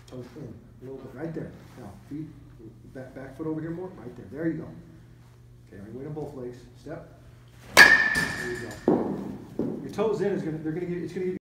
Toes in, a little bit, right there. Now, feet, back foot over here more, right there. There you go. Okay, right, weight on both legs. Step. There you go. Your toes in is it's gonna give